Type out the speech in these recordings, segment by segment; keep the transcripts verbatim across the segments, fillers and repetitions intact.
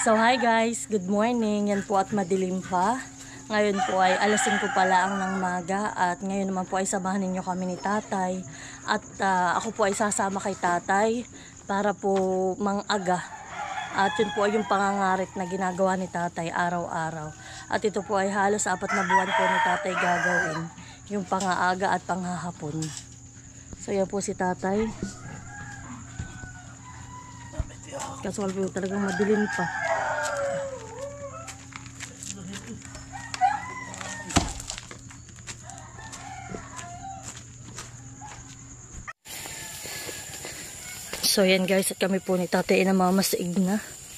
So hi guys, good morning. Yan po at madilim pa. Ngayon po ay alas singko pa lang ng maga at ngayon naman po ay samahan ninyo kami ni tatay. At uh, ako po ay sasama kay tatay para po mang-aga. At yun po ay yung pangangarit na ginagawa ni tatay araw-araw. At ito po ay halos apat na buwan po ni tatay gagawin. Yung pangaaga at panghahapon. So yan po si tatay. Kaso po talagang madilim pa. So yan guys, at kami po ni tatay ay namamasaig na.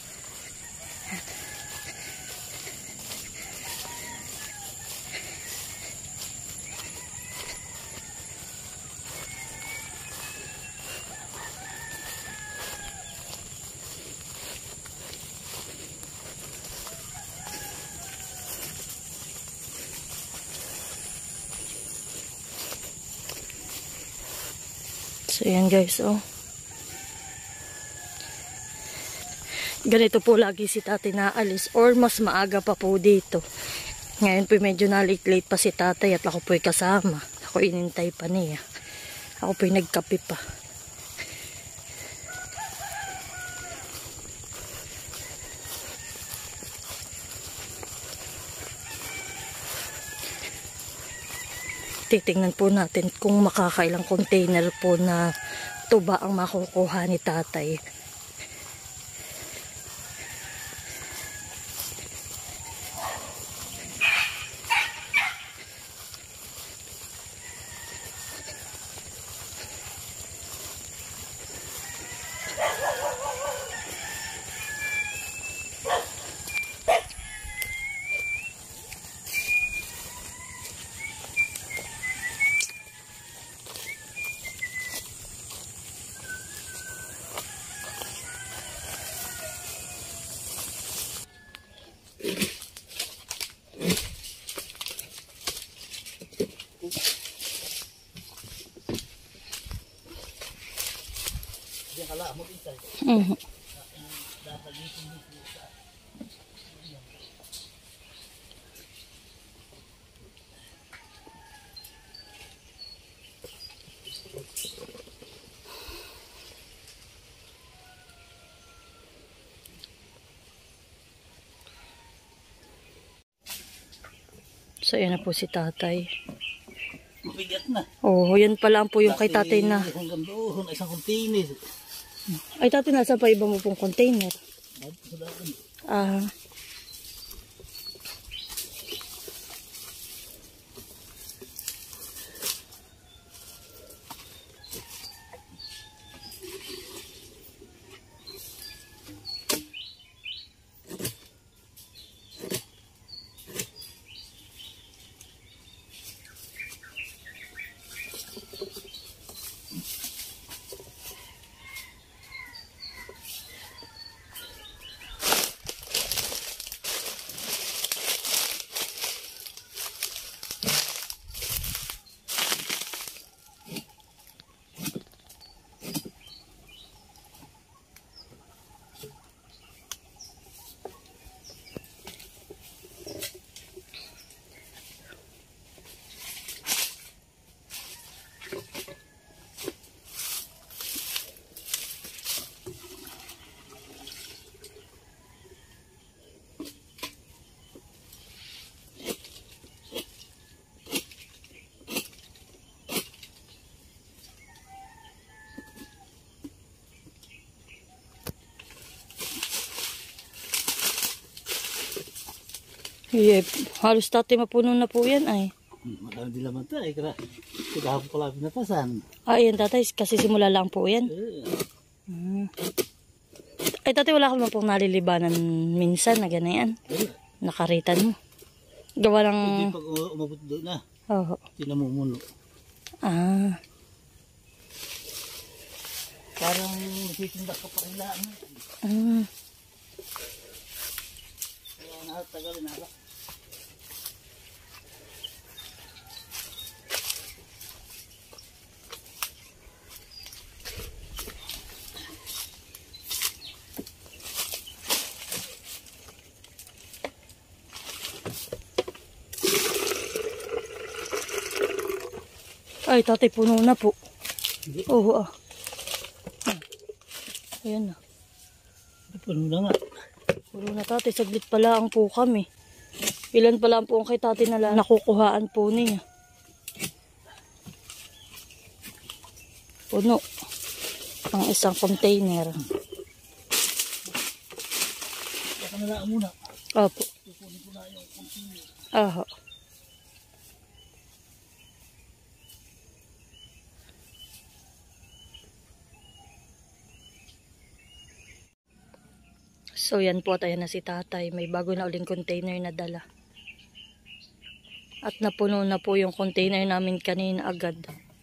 So yan guys, oh. Ganito po lagi si tatay naalis or mas maaga pa po dito. Ngayon po medyo na late late pa si tatay at ako po ay kasama. Ako inintay pa niya. Ako po ay nagkape pa. Titingnan po natin kung makakailang container po na tuba ang makukuha ni tatay. Mm-hmm. So yan na po si tatay. Mabigat na. Oh, yan pala po yung kay tatay na. Hanggang doon, isang container. Ay tatay, nasa pa iba mo pong container? Ah. Yeah, halos tatay mapuno na po yan ay. Marami din naman tayo. Kagahapon ko lang pinatasan. Ah, yan tatay. Kasi simula lang po yan. Yeah. Hmm. Ay tatay, wala ka naman pong nalilibanan minsan na ganyan. Yeah. Nakaritan mo. Gawa ng... Hindi pag umabot doon na. Oo. Hindi na mumuno. Ah. Parang titindak ka pa rin lang. Ah. Kaya nakatagal na. Ay, tatay, puno na po. Hindi. Oo, ah. Ah. Ayan na. Puno na nga. Puno na, tatay. Saglit pala ang po kami. Ilan pala ang po ang kay tatay na nakukuhaan po niya. Puno. Ang isang container. Baka nalaan muna. Opo. Kukunin ko na yung continue. Aha. So yan po, tayo na si tatay. May bago na uling container na dala. At napuno na po yung container namin kanina agad.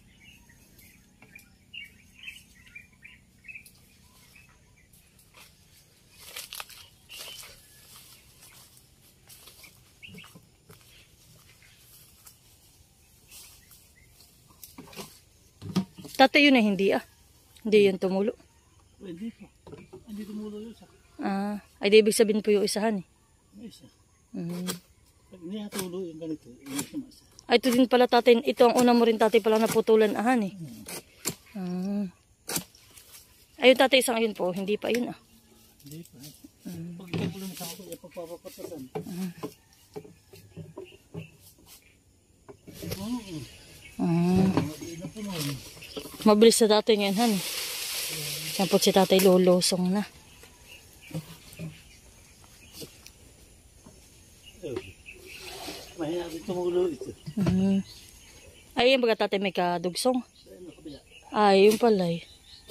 Tatay, yun na hindi ah. Hindi yun tumulo. Pwede pa. Hindi tumulo yun sa. Ah, ay di ibig sabihin po yung isahan eh. May isa. Mm. Pag niyatulo yung ganito, yung isa. Ay, ito din pala tatay. Ito ang una mo rin tatay pala naputulan ahan eh. Ah. Ayun tatay, isang ayun po. Hindi pa yun ah. Hindi pa. Mm. Pag itulo mo sa ako, ipagpapapatasan. Mm. Oo. Ah. Hindi na po noon. Mabilis sa tatay ngayon han. Yan po si tatay lulusong na. Mahina din tumulo ito. Mm. Ay, yung baga tatay may kadugsong. Ayun, nakabila. Ay, yung pala eh.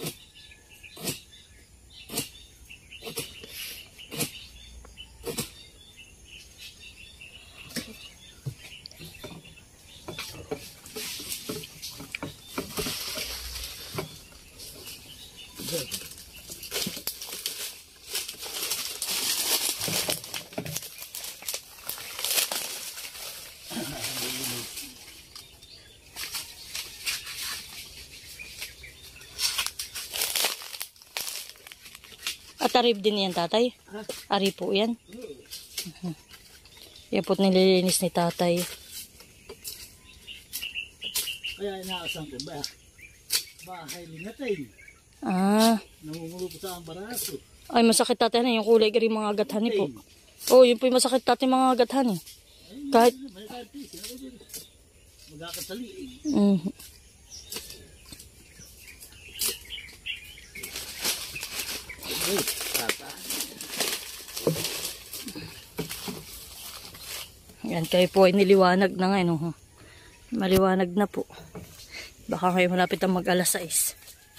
At arib din yan tatay? Ha? Ari po yan? Uh-huh. Yan po't nililinis ni tatay. Kaya inaasang ko ba? Bahay lingatin. Ah. Namumulo po sa ang baraso. Ay, masakit tatay na yung kulay gari mga agathan po. Oh, yun po yung masakit tatay mga agathan eh. Kahit... May kahit magkakataliin. Mm. Ay, tata. Yan, kayo po ay niliwanag na ngayon. Oh. Maliwanag na po. Baka kayo malapit ang mag alas sais.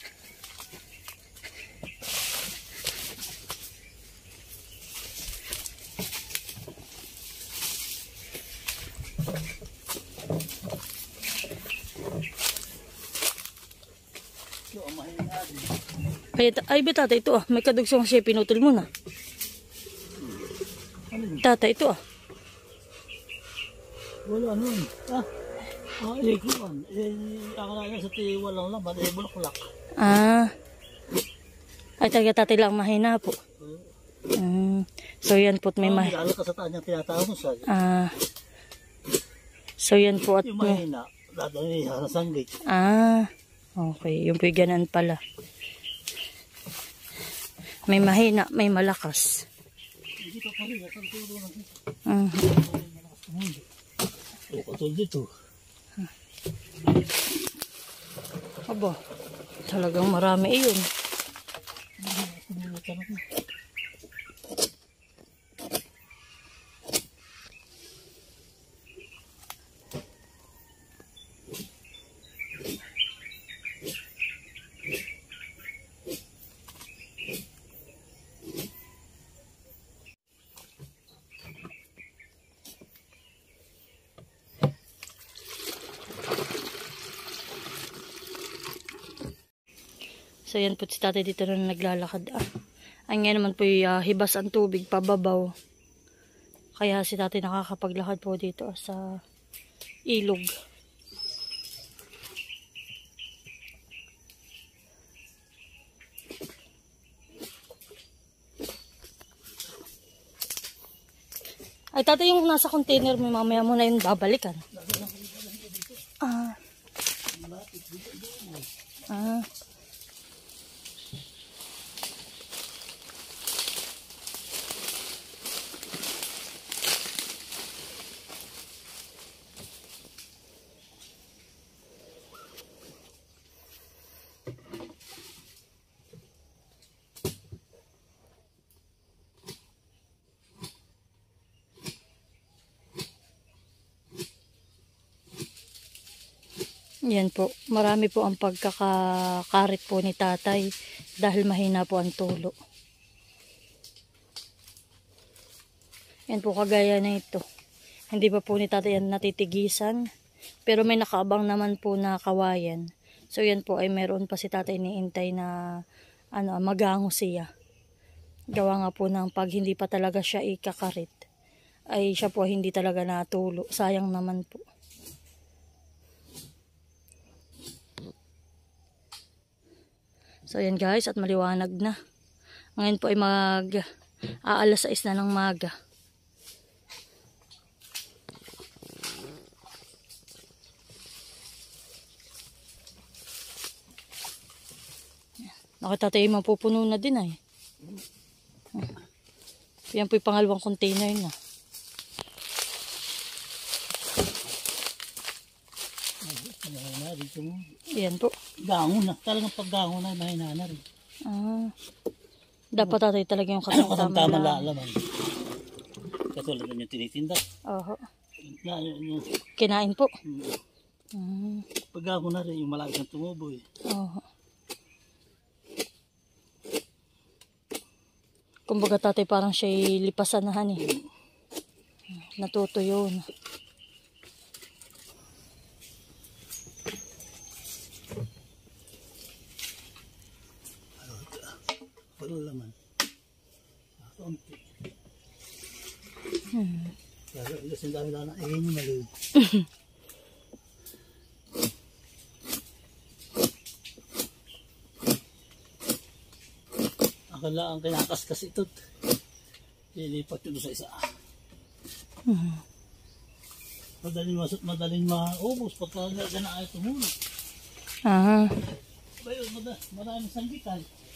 Ay, ay ba tata ito ah. May kadugsong siya pinutol mo na. Tata ito ah. Wala nun. Ah, ah, ikuan. Eh, akala niya sa tiwa lang lang, ba't eh, bulaklak. Ah. Ay, taga tatay lang mahina po. Mm. So, yan po't may Ah, mahina. may alak ka sa taan niyang tinatawag mo siya. Ah. So, yan po at... Yung mahina, dadami sa sanggit. Ah. Okay. Yung po yung ganun pala. May mahina, may malakas. Hindi pa pa rin, ang tulo ng dito. Uh O, katulad dito. Aba, talagang marami iyon. Tumulutan ako. So yan po si tatay dito na naglalakad. Ah. Ay nga naman po yung uh, hibas ang tubig pababaw. Kaya si tatay nakakapaglakad po dito ah, sa ilog. Ay, tatay, yung nasa container mo, mamaya mo na yung babalikan. Ah. Ah. Yan po, marami po ang pagkakakarit po ni tatay dahil mahina po ang tulo. Yan po, kagaya na ito. Hindi pa po ni tatay yan natitigisan, pero may nakaabang naman po na kawayan. So yan po ay meron pa si tatay niintay na ano, magango siya. Gawa nga po ng pag hindi pa talaga siya ikakarit, ay siya po hindi talaga natulo. Sayang naman po. So yan guys, at maliwanag na. Ngayon po ay mag aalas sais na ng maga. Nakita tayo mapupuno na din ay. Yan po yung pangalawang container na. Yan po. Gango na. Talagang paggango na, mahina na rin. Ah. Dapat tatay talaga yung Ano kasama tama na. laman. Katulad na yung tinitinda. Oho. Na, yung, Kinain po. yung, Mm. paggango na rin, yung malaki ng tumubo eh. Oho. Kumbaga tatay parang siya'y lipasanahan eh. Natutuyo na. Wala laman. Konti. Hmm. Kaya kasi ang dami na na, eh yun yung mali. Akala ang kinakaskas ito. Lilipat yun sa isa. Hmm. Madaling, mas, madaling maubos pagka gana ay tumulog. Ah. Bayo, mada, maraming sanggitan.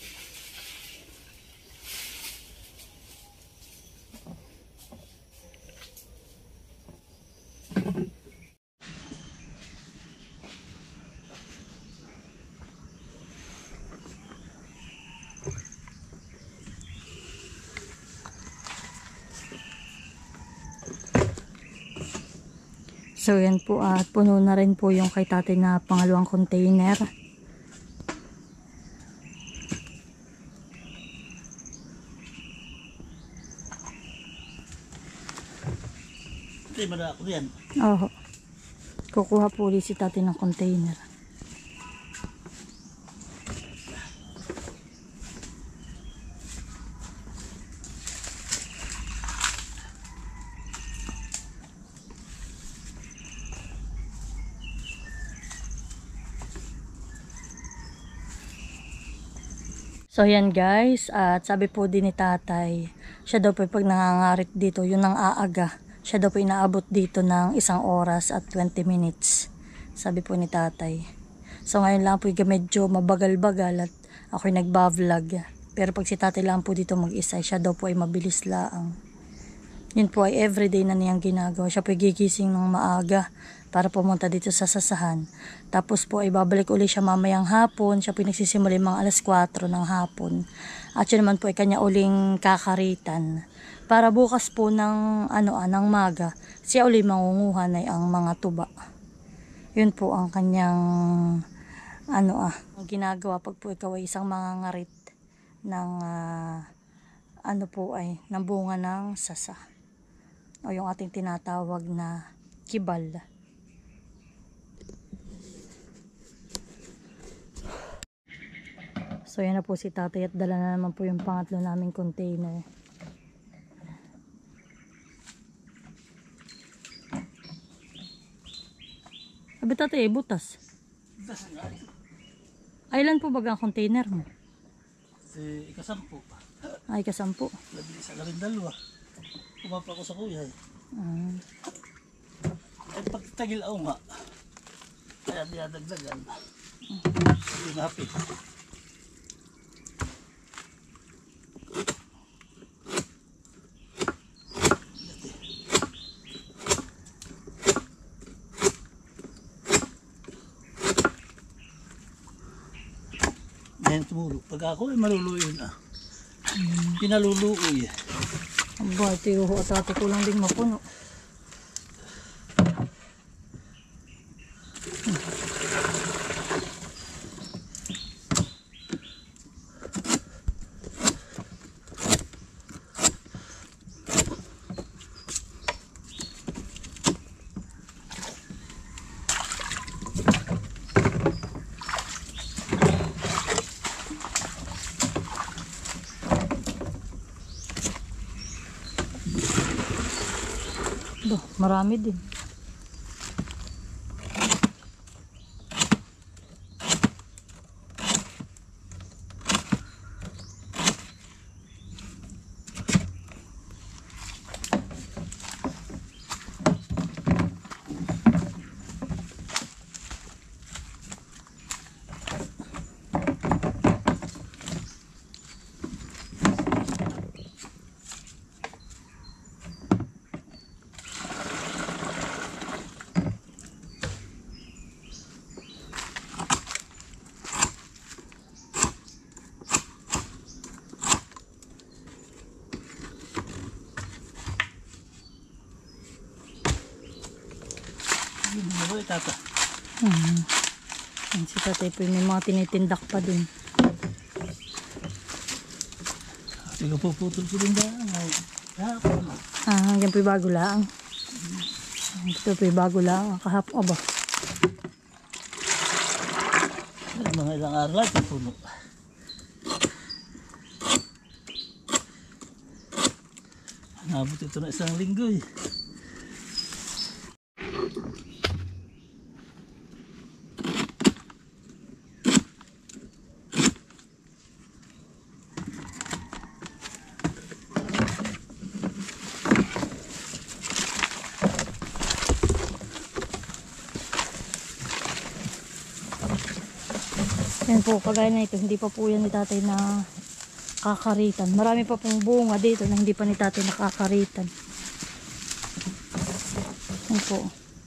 So yan po, at puno na rin po yung kay tatay na pangalawang container. Hindi, mada ako yan. Oho. Kukuha po ulit si tatay ng container. So yan guys, at sabi po din ni tatay, siya daw po pag nangangarit dito, yun ang aaga. Siya daw po inaabot dito ng isang oras at twenty minutes. Sabi po ni tatay. So ngayon lang po medyo mabagal-bagal at ako'y nagba-vlog. Pero pag si tatay lang po dito mag-isa, siya daw po ay mabilis laang. Yun po ay everyday na niyang ginagawa. Siya po ay gigising ng maaga para pumunta dito sa sasahan. Tapos po ay babalik ulit siya mamayang hapon. Siya po ay nagsisimula mga alas kwatro ng hapon. At yun naman po ay kanya uling kakaritan. Para bukas po ng, ano, ah, ng maga, siya ulit mangunguha na ang mga tuba. Yun po ang kanyang ano ah, ang ginagawa pag po ikaw ay isang mangangarit ng uh, ano po ay ng bunga ng sasa. O yung ating tinatawag na kibal. So yan na po si tatay at dala na naman po yung pangatlo naming container. Sabi tatay, butas. Ilan po baga ang container mo? Si ikasampu pa. Ay, kasampu. Labing isa, labing dalawa. kumapa ko sa kuya. Ah. Eh pag tagil ako nga, kaya dinadagdagan. Hindi napit. Ngayon tumulo. Pag ako ay maluluoy na. Pinaluluoy. Ang ba, ito yung at ate ko lang din mapuno. Bah, marami din. Yun na ba tata? Hmm. Yan si tatay po may mga tinitindak pa din. Sige po putol ko din daan. Ay, hapon. Ah, hanggang po yung bago lang. Ito po yung bago lang. Kahapon, aba. Ay, mga ilang araw lang ito puno. Nabot ito na isang linggo eh. Yan po, kagaya na ito, hindi pa po yan ni tatay na kakaritan. Marami pa pong bunga dito na hindi pa ni tatay nakakaritan. Yan po.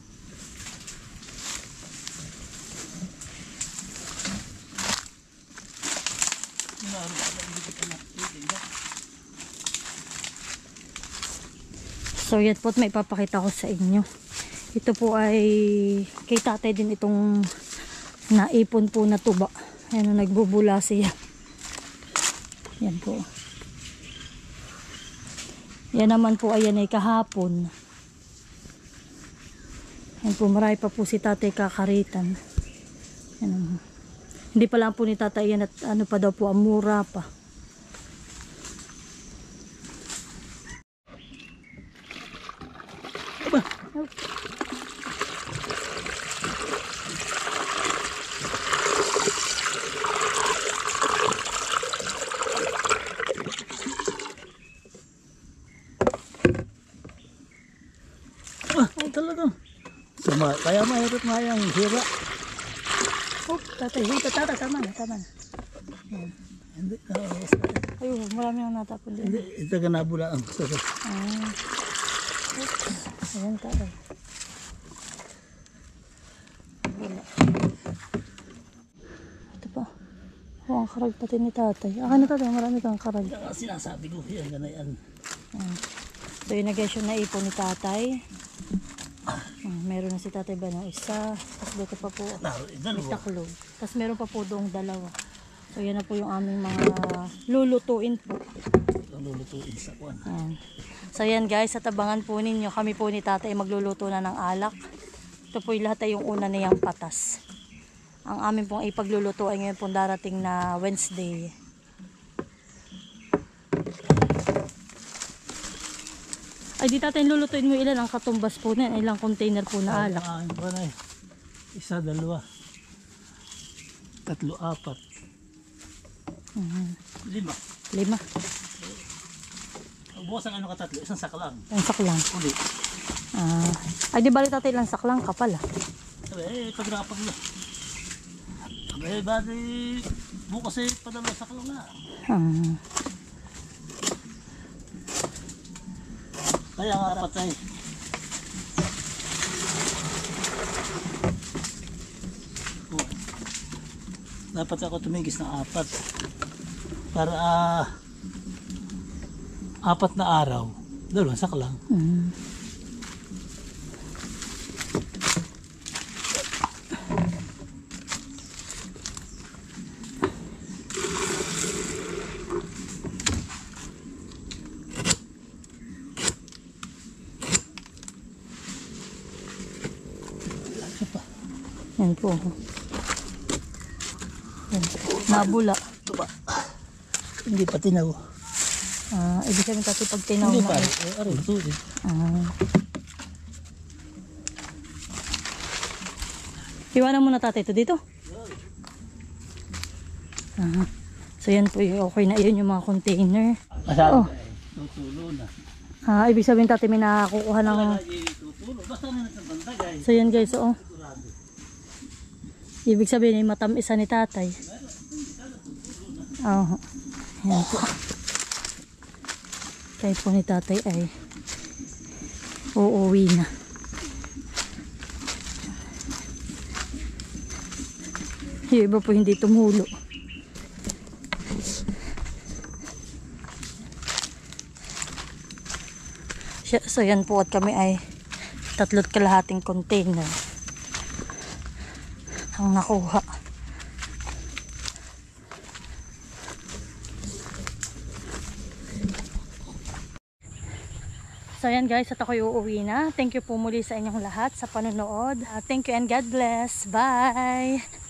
So yan po, may ipapakita ko sa inyo. Ito po ay kay tatay din itong naipon po na tuba. Ayan, nagbubula siya. Yan po. Yan naman po ayan ay kahapon. Yan po, marami pa po si tatay kakaritan. Yan. Hindi pa lang po ni tatay yan at ano pa daw po, amura pa. Aba! Ah, ay talaga. Suma, kaya mahirap nga yung hira. Oh, tatay, dito, tatay, tama na, tama na. Yan. Hindi, ah, basta. Ayun, marami nang natapon din. Hindi, ito ka nabula ang gusto ko. Ah. Ayan, tatay. Wala. Ito pa. Oh, ang karag pati ni tatay. Akin na tatay, marami kang karag. Kaya sinasabi ko, yan, ganayan. Ayan. So yun na guys yung naipon ni tatay. Hmm, meron na si tatay ba ng isa. Tapos dito pa po Naro, may dalawa. taklog. Tapos meron pa po doong dalawa. So yan na po yung aming mga lulutuin po. Ang lulutuin sa kuwan. Ayan. So yan guys, at abangan po ninyo. Kami po ni tatay magluluto na ng alak. Ito po yung lahat ay yung una niyang patas. Ang amin pong ipagluluto ay ngayon pong darating na Wednesday. Ay di tatay lulutuin mo ilan ang katumbas po na yan, ilang container po na alak. Ah, ano ba na eh? Isa, dalawa. Tatlo, apat. Mhm. Lima. Lima. Bukas ang ano ka tatlo, isang sak lang. Isang sak lang. Uli. Ah. Ay, di bali tatay lang sak lang kapal ah. Sabi, eh, pagrapag na. Sabi, eh, bali, bukas eh, padalo sak lang na. Ah. Kaya nga rapat ay. Oh. Dapat ako tumigis ng apat. Para ah, apat na araw. Dalawang sak lang. Mm. Ano pa? Yan po. Yan. Nabula. Ito ba? Hindi pa tinaw. Ah, ibig sabihin tatay pag tinaw Hindi na. pa. ay- Eh, araw, ito din. Ah. Iwanan mo na tatay ito dito. Ah. So yan po, yung- okay na yun yung mga container. Masabi Oh. ka eh. Tutulo na. Ah, ibig sabihin tatay may nakakukuha ng... Wala eh, tutulo. Basta na nagsabanta guys. So yan guys, oo. Ibig sabihin ay matamisa ni tatay. Oo. Yan po. Kahit po ni tatay ay uuwi na. Yung iba po hindi tumulo. Siya- So yan po at kami ay tatlot kalahating container ang nakuha. So yan guys, at ako'y uuwi na. Thank you po muli sa inyong lahat sa panonood. Uh, thank you and God bless. Bye!